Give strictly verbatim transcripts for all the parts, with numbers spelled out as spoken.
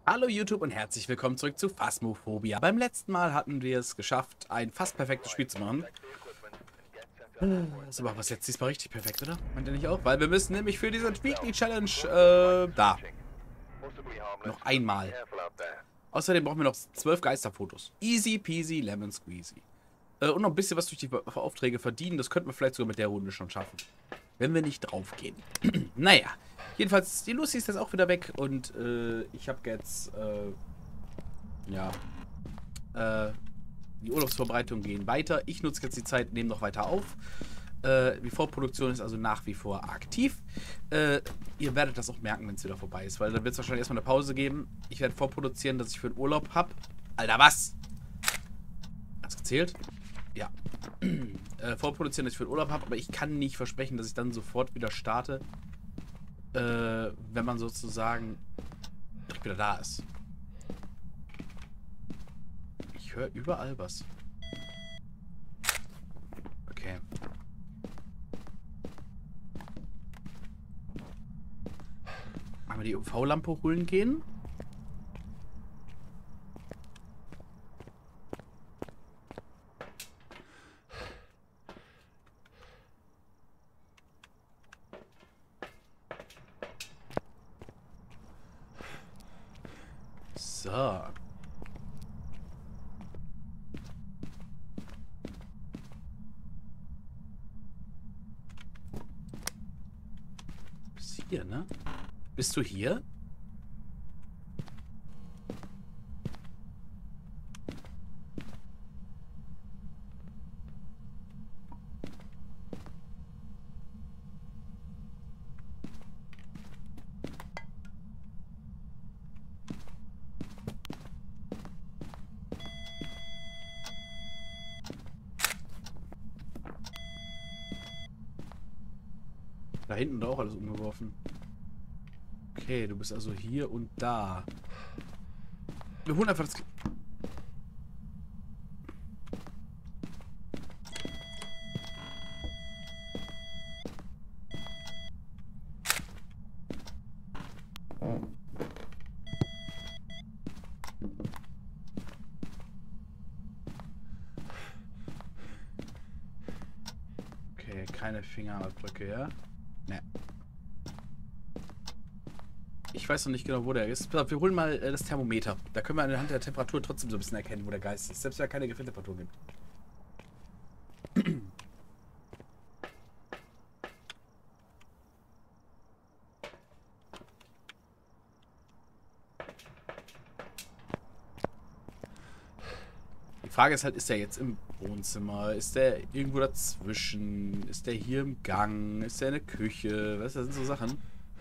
Hallo YouTube und herzlich willkommen zurück zu Phasmophobia. Beim letzten Mal hatten wir es geschafft, ein fast perfektes Spiel zu machen. Das war was jetzt diesmal richtig perfekt, oder? Meint ihr nicht auch? Weil wir müssen nämlich für diese Weekly Challenge, äh, da. Noch einmal. Außerdem brauchen wir noch zwölf Geisterfotos. Easy peasy lemon squeezy. Äh, und noch ein bisschen was durch die Aufträge verdienen. Das könnten wir vielleicht sogar mit der Runde schon schaffen. Wenn wir nicht draufgehen. Naja. Jedenfalls, die Lucy ist jetzt auch wieder weg und äh, ich habe jetzt, äh, ja, äh, die Urlaubsvorbereitungen gehen weiter. Ich nutze jetzt die Zeit, nehme noch weiter auf. Äh, die Vorproduktion ist also nach wie vor aktiv. Äh, ihr werdet das auch merken, wenn es wieder vorbei ist, weil dann wird es wahrscheinlich erstmal eine Pause geben. Ich werde vorproduzieren, dass ich für den Urlaub habe. Alter, was? Hat's gezählt? Ja. äh, vorproduzieren, dass ich für den Urlaub habe, aber ich kann nicht versprechen, dass ich dann sofort wieder starte, äh, wenn man sozusagen direkt wieder da ist. Ich höre überall was. Okay. Mal die U V-Lampe holen gehen. So. Bis hier, ne? Bist du hier? Da hinten da auch alles umgeworfen. Okay, du bist also hier und da. Wir holen einfach das... Okay, keine Fingerabdrücke, ja? Ne. Ich weiß noch nicht genau, wo der ist. Wir holen mal äh, das Thermometer. Da können wir anhand der Temperatur trotzdem so ein bisschen erkennen, wo der Geist ist. Selbst wenn er keine Gefriertemperatur gibt. Die Frage ist halt, ist der jetzt im Wohnzimmer? Ist der irgendwo dazwischen? Ist der hier im Gang? Ist der in der Küche? Weißt du, das sind so Sachen.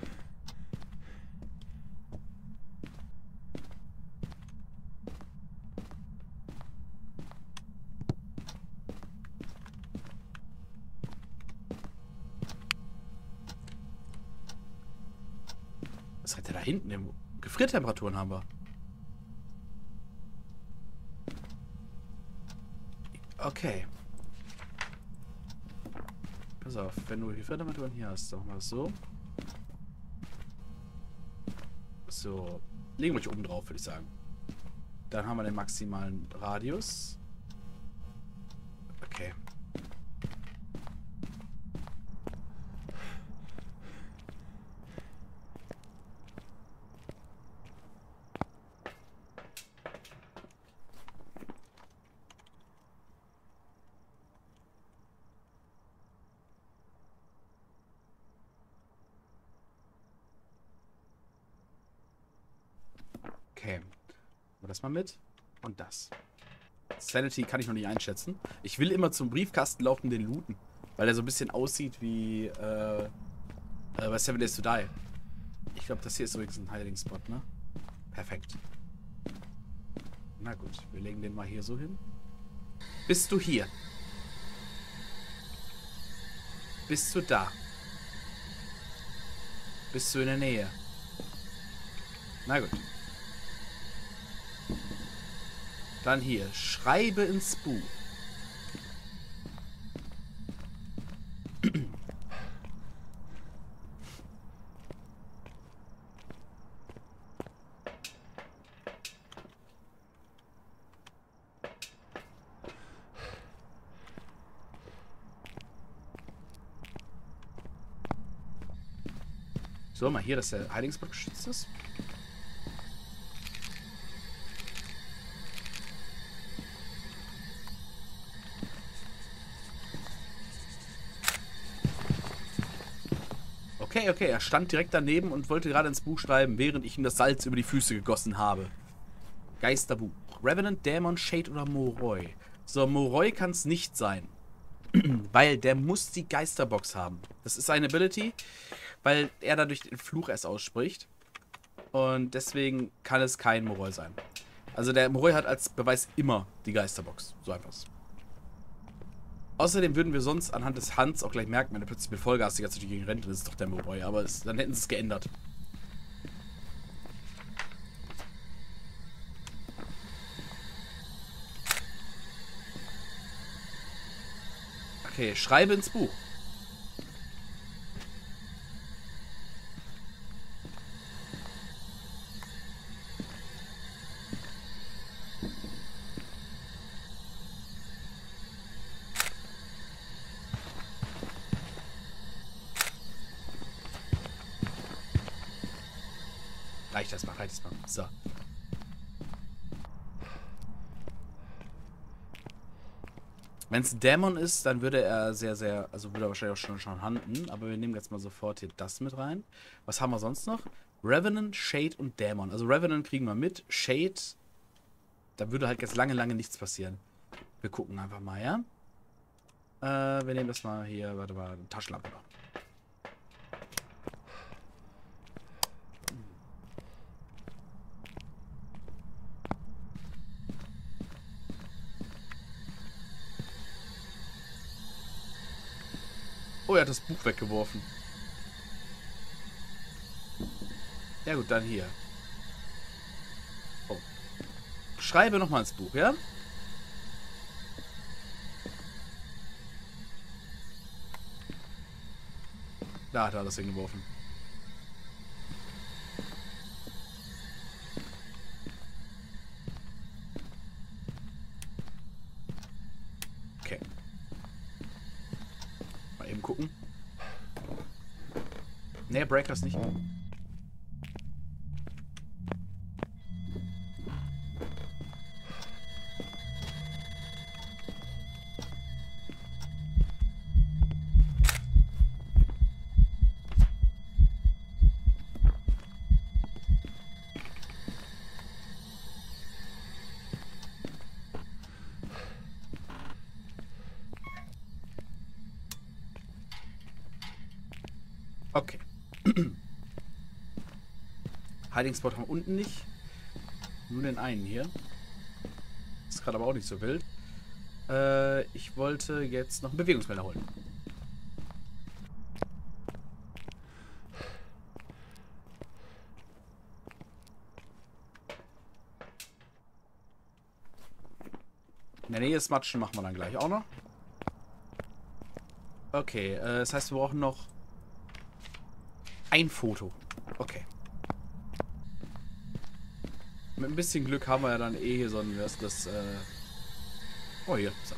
Was hat der da hinten? Im Gefriertemperaturen haben wir. Okay. Pass auf, wenn du Gefriertemperaturen hier hast, machen wir das so. So. Legen wir dich oben drauf, würde ich sagen. Dann haben wir den maximalen Radius. Okay. Okay. Nehmen wir das mal mit. Und das. Sanity kann ich noch nicht einschätzen. Ich will immer zum Briefkasten laufen, den looten. Weil der so ein bisschen aussieht wie, äh, äh bei Seven Days to Die. Ich glaube, das hier ist übrigens ein Hiding-Spot, ne? Perfekt. Na gut, wir legen den mal hier so hin. Bist du hier? Bist du da? Bist du in der Nähe? Na gut. Dann hier. Schreibe ins Buch. So, mal hier, dass der Heiligenspot geschützt ist. Okay, okay, er stand direkt daneben und wollte gerade ins Buch schreiben, während ich ihm das Salz über die Füße gegossen habe. Geisterbuch. Revenant, Dämon, Shade oder Moroi. So, Moroi kann es nicht sein. Weil der muss die Geisterbox haben. Das ist eine Ability, weil er dadurch den Fluch erst ausspricht. Und deswegen kann es kein Moroi sein. Also der Moroi hat als Beweis immer die Geisterbox. So einfach. Außerdem würden wir sonst anhand des Hans auch gleich merken, wenn er plötzlich mit Vollgas die ganze Zeit gegen rennt, dann ist es doch der Moroi. Aber es, dann hätten sie es geändert. Okay, schreibe ins Buch. Reicht das mal, reicht das mal. So. Wenn es ein Dämon ist, dann würde er sehr, sehr, also würde er wahrscheinlich auch schon, schon handen. Aber wir nehmen jetzt mal sofort hier das mit rein. Was haben wir sonst noch? Revenant, Shade und Dämon. Also Revenant kriegen wir mit. Shade, da würde halt jetzt lange, lange nichts passieren. Wir gucken einfach mal, ja? Äh, wir nehmen das mal hier, warte mal, eine Taschenlampe noch. Oh, er hat das Buch weggeworfen. Ja gut, dann hier. Oh. Schreibe nochmal ins Buch, ja? Da hat er das hingeworfen. Okay. Mal eben gucken. Ne, Breakers nicht. Okay. Hiding-Spot haben wir unten nicht. Nur den einen hier. Ist gerade aber auch nicht so wild. Äh, ich wollte jetzt noch einen Bewegungsmelder holen. In der Nähe Smatschen machen wir dann gleich auch noch. Okay, äh, das heißt, wir brauchen noch ein Foto. Okay. Mit ein bisschen Glück haben wir ja dann eh hier so ein, das, das, äh oh, hier. So.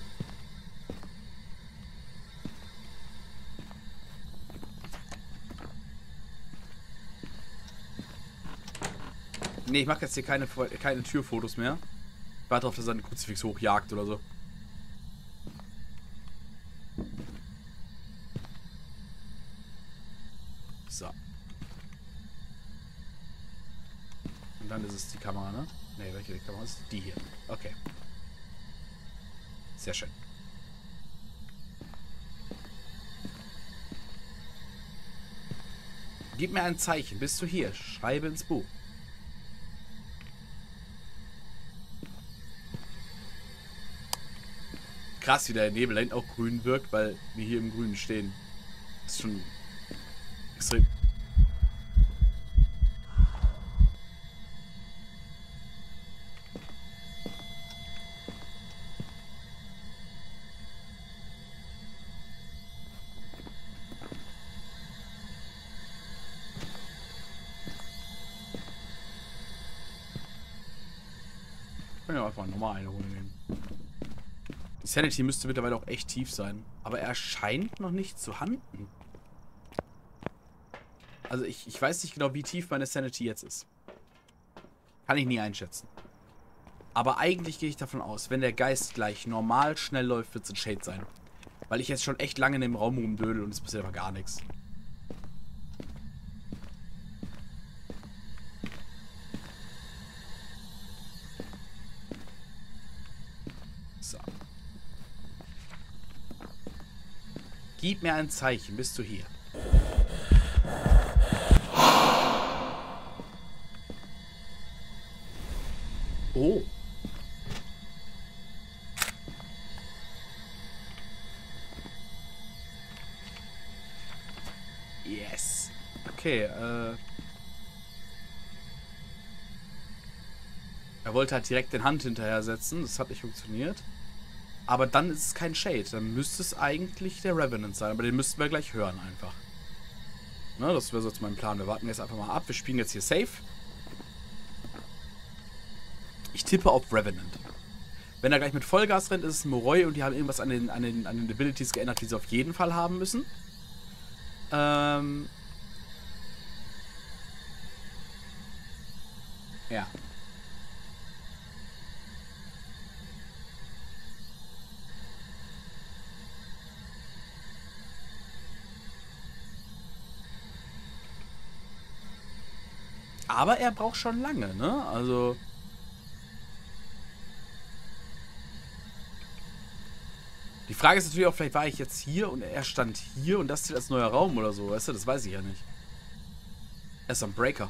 Nee, ich mache jetzt hier keine, keine Türfotos mehr. Ich warte darauf, dass er einen Kruzifix hochjagt oder so. So. Und dann ist es die Kamera, ne? Ne, welche Kamera ist die hier? Okay. Sehr schön. Gib mir ein Zeichen. Bist du hier? Schreibe ins Buch. Krass, wie der Nebel da hinten auch grün wirkt, weil wir hier im Grünen stehen. Das ist schon extrem. Ich kann ja einfach nochmal eine Runde nehmen. Die Sanity müsste mittlerweile auch echt tief sein. Aber er scheint noch nicht zu handen. Also ich, ich weiß nicht genau, wie tief meine Sanity jetzt ist. Kann ich nie einschätzen. Aber eigentlich gehe ich davon aus, wenn der Geist gleich normal schnell läuft, wird es ein Shade sein. Weil ich jetzt schon echt lange in dem Raum rumdödel und es passiert aber gar nichts. So. Gib mir ein Zeichen, bist du hier? Oh. Yes. Okay, äh. Er wollte halt direkt den Hand hinterher setzen. Das hat nicht funktioniert. Aber dann ist es kein Shade. Dann müsste es eigentlich der Revenant sein. Aber den müssten wir gleich hören einfach. Na, das wäre so jetzt mein Plan. Wir warten jetzt einfach mal ab. Wir spielen jetzt hier safe. Ich tippe auf Revenant. Wenn er gleich mit Vollgas rennt, ist es Moroi und die haben irgendwas an den, an den, an den Abilities geändert, die sie auf jeden Fall haben müssen. Ähm. Ja. Aber er braucht schon lange, ne? Also. Die Frage ist natürlich auch, vielleicht war ich jetzt hier und er stand hier und das zählt als neuer Raum oder so, weißt du? Das weiß ich ja nicht. Er ist am Breaker.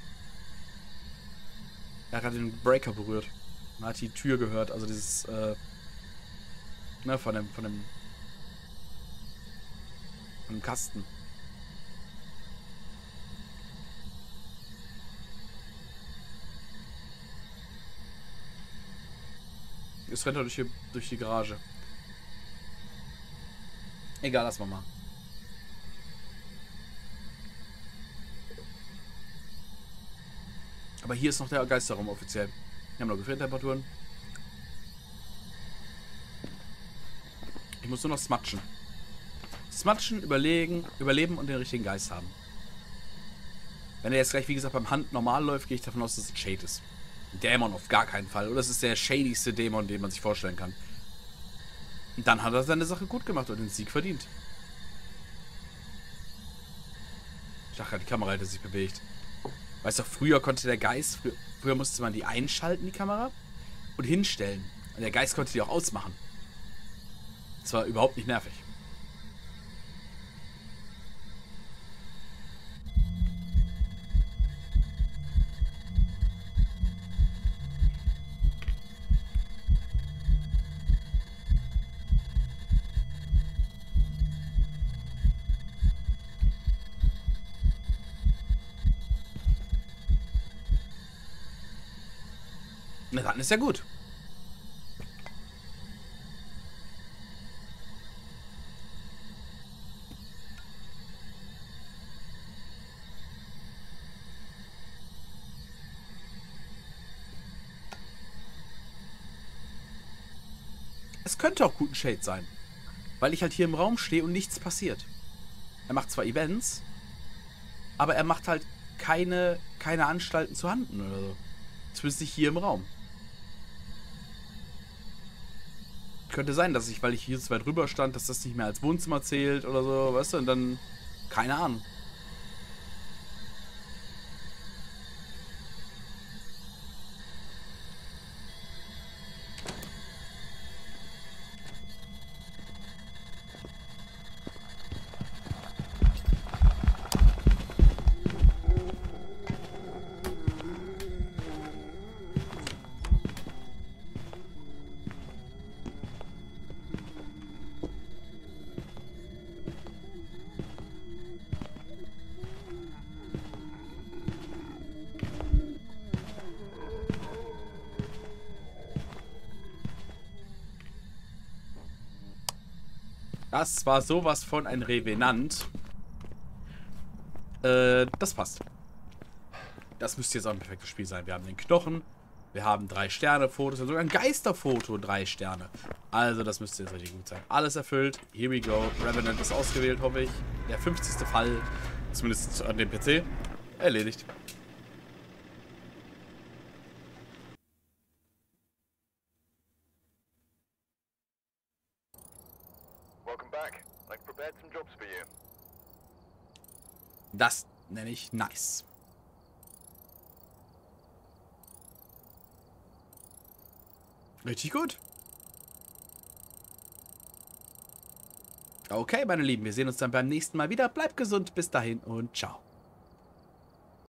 Er hat den Breaker berührt. Man hat die Tür gehört, also dieses, äh, ne, von dem, von dem, von dem Kasten. Jetzt rennt er durch die, durch die Garage. Egal, lass mal mal. Aber hier ist noch der Geisterraum offiziell. Wir haben noch Gefriertemperaturen. Ich muss nur noch smatschen. Smatschen, überlegen, überleben und den richtigen Geist haben. Wenn er jetzt gleich, wie gesagt, beim Hand normal läuft, gehe ich davon aus, dass es ein Shade ist. Ein Dämon auf gar keinen Fall. Oder es ist der shadigste Dämon, den man sich vorstellen kann. Und dann hat er seine Sache gut gemacht und den Sieg verdient. Ich dachte gerade, die Kamera hätte sich bewegt. Weißt du, früher konnte der Geist, früher, früher musste man die einschalten, die Kamera, und hinstellen. Und der Geist konnte die auch ausmachen. Das war überhaupt nicht nervig. Na, dann ist ja gut. Es könnte auch guten Shade sein. Weil ich halt hier im Raum stehe und nichts passiert. Er macht zwar Events, aber er macht halt keine, keine Anstalten zu Handen oder so. Zumindest nicht hier im Raum. Könnte sein, dass ich, weil ich hier so weit rüber stand, dass das nicht mehr als Wohnzimmer zählt oder so, weißt du, und dann, keine Ahnung. Das war sowas von ein Revenant. Äh, das passt. Das müsste jetzt auch ein perfektes Spiel sein. Wir haben den Knochen, wir haben drei Sterne Fotos, sogar ein Geisterfoto, drei Sterne. Also das müsste jetzt richtig gut sein. Alles erfüllt. Here we go. Revenant ist ausgewählt, hoffe ich. Der fünfzigste Fall. Zumindest an dem P C. Erledigt. Das nenne ich nice. Richtig gut. Okay, meine Lieben, wir sehen uns dann beim nächsten Mal wieder. Bleibt gesund, bis dahin und ciao.